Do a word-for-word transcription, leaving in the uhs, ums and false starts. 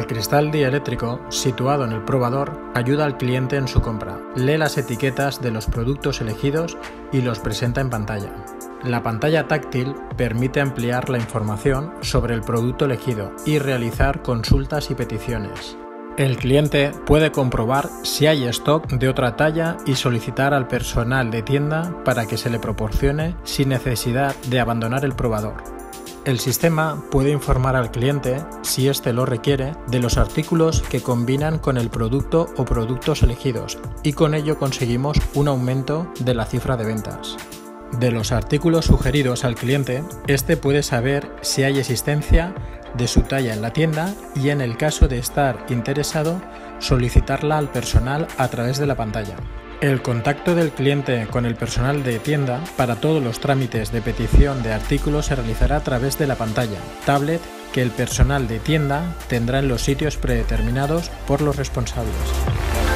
cristal dieléctrico, situado en el probador, ayuda al cliente en su compra. Lee las etiquetas de los productos elegidos y los presenta en pantalla. La pantalla táctil permite ampliar la información sobre el producto elegido y realizar consultas y peticiones. El cliente puede comprobar si hay stock de otra talla y solicitar al personal de tienda para que se le proporcione sin necesidad de abandonar el probador. El sistema puede informar al cliente, si éste lo requiere, de los artículos que combinan con el producto o productos elegidos y con ello conseguimos un aumento de la cifra de ventas. De los artículos sugeridos al cliente, este puede saber si hay existencia de su talla en la tienda y, en el caso de estar interesado, solicitarla al personal a través de la pantalla. El contacto del cliente con el personal de tienda para todos los trámites de petición de artículos se realizará a través de la pantalla, tablet que el personal de tienda tendrá en los sitios predeterminados por los responsables.